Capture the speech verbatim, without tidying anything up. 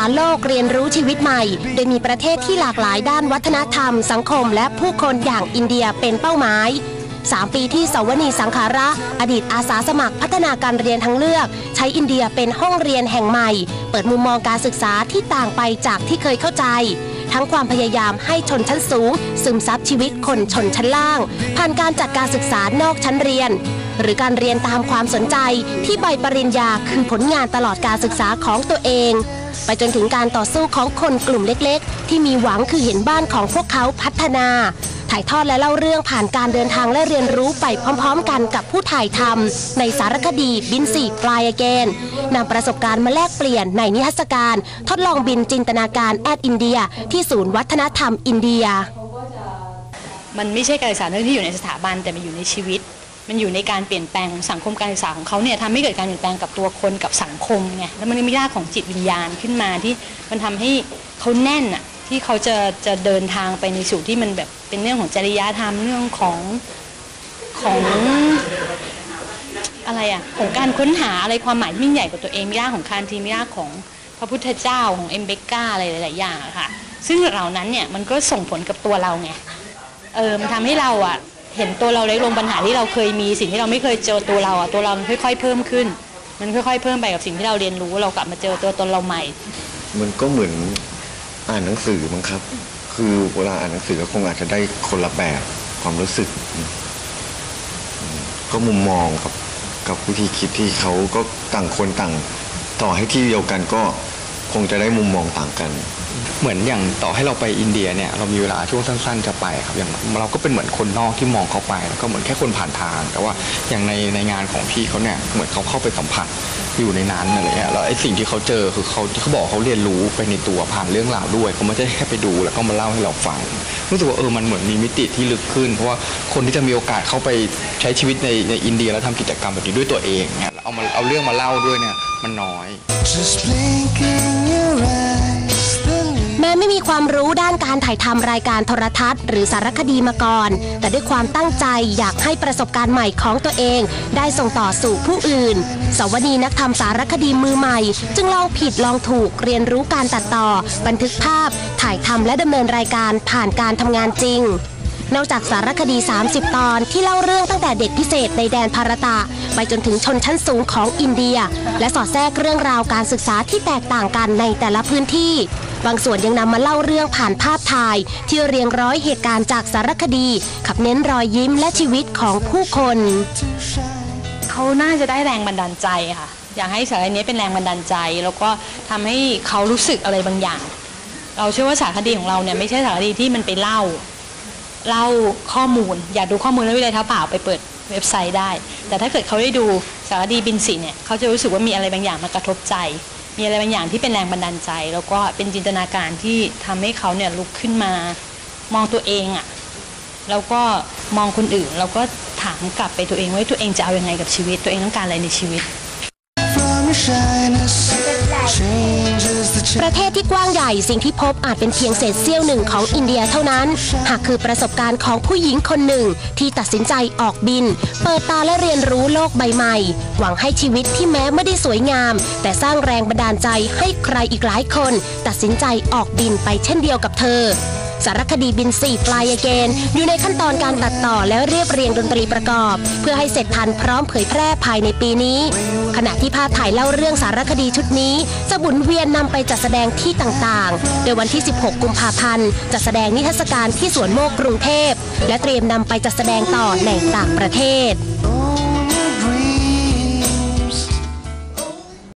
าโลกเรียนรู้ชีวิตใหม่โดยมีประเทศที่หลากหลายด้านวัฒนธรรมสังคมและผู้คนอย่างอินเดียเป็นเป้าหมายสามปีที่สวนีสังขาระอดีตอาสาสมัครพัฒนาการเรียนทางเลือกใช้อินเดียเป็นห้องเรียนแห่งใหม่เปิดมุมมองการศึกษาที่ต่างไปจากที่เคยเข้าใจทั้งความพยายามให้ชนชั้นสูงซึมซับชีวิตคนชนชั้นล่างผ่านการจัดการศึกษานอกชั้นเรียนหรือการเรียนตามความสนใจที่ใบปริญญาคือผลงานตลอดการศึกษาของตัวเองไปจนถึงการต่อสู้ของคนกลุ่มเล็กๆที่มีหวังคือเห็นบ้านของพวกเขาพัฒนาถ่ายทอดและเล่าเรื่องผ่านการเดินทางและเรียนรู้ไปพร้อมๆกันกับผู้ถ่ายทำในสารคดีบินสี่ฟลายอเกนนำประสบการณ์มาแลกเปลี่ยนในนิทรรศการทดลองบินจินตนาการแอดอินเดียที่ศูนย์วัฒนธรรมอินเดียมันไม่ใช่การศึกษาเรื่องที่อยู่ในสถาบันแต่มันอยู่ในชีวิตมันอยู่ในการเปลี่ยนแปลงสังคมการศึกษาของเขาเนี่ยทำให้เกิดการเปลี่ยนแปลงกับตัวคนกับสังคมไงแล้วมันมีรากของจิตวิญญาณขึ้นมาที่มันทำให้เขาแน่นอะที่เขาจะจะเดินทางไปในสู่ที่มันแบบเป็นเรื่องของจริยธรรมเรื่องของของอะไรอะของการค้นหาอะไรความหมายที่ยิ่งใหญ่กว่าตัวเองมีรากของคานทีมีรากของพระพุทธเจ้าของเอมเบกก้าอะไรหลายๆอย่างค่ะซึ่งเหล่านั้นเนี่ยมันก็ส่งผลกับตัวเราไงเออมันทำให้เราอะเห็นตัวเราเล็กลงปัญหาที่เราเคยมีสิ่งที่เราไม่เคยเจอตัวเราอ่ะตัวเรามันค่อยๆเพิ่มขึ้นมันค่อยๆเพิ่มไปกับสิ่งที่เราเรียนรู้เรากลับมาเจอตัวตนเราใหม่มันก็เหมือนอ่านหนังสือมั้งครับคือเวลาอ่านหนังสือก็คงอาจจะได้คนละแบบความรู้สึกก็มุมมองกับกับวิธีคิดที่เขาก็ต่างคนต่างต่อให้ที่เดียวกันก็คงจะได้มุมมองต่างกันเหมือนอย่างต่อให้เราไปอินเดียเนี่ยเรามีเวลาช่วงสั้นๆจะไปครับอย่างเราก็เป็นเหมือนคนนอกที่มองเขาไปแล้วก็เหมือนแค่คนผ่านทางแต่ว่าอย่างในในงานของพี่เขาเนี่ยเหมือนเขาเข้าไปสัมผัสอยู่ในนั้นอะไรเงี้ยแล้วไอ้สิ่งที่เขาเจอคือเขาเขาบอกเขาเรียนรู้ไปในตัวผ่านเรื่องราวด้วยเขาไม่ใช่แค่ไปดูแล้วก็มาเล่าให้เราฟังรู้สึกว่าเออมันเหมือนมีมิติที่ลึกขึ้นเพราะว่าคนที่จะมีโอกาสเข้าไปใช้ชีวิตในในอินเดียแล้วทำกิจกรรมแบบนี้ด้วยตัวเองเนี่ยเอามาเอาเรื่องมาเล่าด้วยเนี่ยมันน้อยแม้ไม่มีความรู้ด้านการถ่ายทำรายการโทรทัศน์หรือสารคดีมาก่อนแต่ด้วยความตั้งใจอยากให้ประสบการณ์ใหม่ของตัวเองได้ส่งต่อสู่ผู้อื่นสวนีนักทำสารคดีมือใหม่จึงลองผิดลองถูกเรียนรู้การตัดต่อบันทึกภาพถ่ายทำและดำเนินรายการผ่านการทำงานจริงนอกจากสารคดีสามสิบตอนที่เล่าเรื่องตั้งแต่เด็กพิเศษในแดนภารตะไปจนถึงชนชั้นสูงของอินเดียและสอดแทรกเรื่องราวการศึกษาที่แตกต่างกันในแต่ละพื้นที่บางส่วนยังนำมาเล่าเรื่องผ่านภาพถ่ายที่เรียงร้อยเหตุการณ์จากสารคดีขับเน้นรอยยิ้มและชีวิตของผู้คนเขาน่าจะได้แรงบันดาลใจค่ะอยากให้สารคดีนี้เป็นแรงบันดาลใจแล้วก็ทำให้เขารู้สึกอะไรบางอย่างเราเชื่อว่าสารคดีของเราเนี่ยไม่ใช่สารคดีที่มันไปเล่าเล่าข้อมูลอยากดูข้อมูลแล้ววิเลยเท้าเปล่าไปเปิดเว็บไซต์ได้แต่ถ้าเกิดเขาได้ดูสารคดีบินสีเนี่ยเขาจะรู้สึกว่ามีอะไรบางอย่างมากระทบใจมีอะไรบางอย่างที่เป็นแรงบันดาลใจแล้วก็เป็นจินตนาการที่ทำให้เขาเนี่ยลุกขึ้นมามองตัวเองอ่ะแล้วก็มองคนอื่นแล้วก็ถามกลับไปตัวเองว่าตัวเองจะเอายังไงกับชีวิตตัวเองต้องการอะไรในชีวิตประเทศที่กว้างใหญ่สิ่งที่พบอาจเป็นเพียงเศษเสี้ยวหนึ่งของอินเดียเท่านั้นหากคือประสบการณ์ของผู้หญิงคนหนึ่งที่ตัดสินใจออกบินเปิดตาและเรียนรู้โลกใบใหม่หวังให้ชีวิตที่แม้ไม่ได้สวยงามแต่สร้างแรงบันดาลใจให้ใครอีกหลายคนตัดสินใจออกบินไปเช่นเดียวกับเธอสารคดีบินสี่ฟลายอเกนอยู่ในขั้นตอนการตัดต่อและเรียบเรียงดนตรีประกอบเพื่อให้เสร็จทันพร้อมเผยแพร่ภายในปีนี้ขณะที่ภาพถ่ายเล่าเรื่องสารคดีชุดนี้จะหมุนเวียนนำไปจัดแสดงที่ต่างๆโดยวันที่สิบหกกุมภาพันธ์จัดแสดงนิทรรศการที่สวนโมกกรุงเทพและเตรียมนำไปจัดแสดงต่อในต่างประเทศ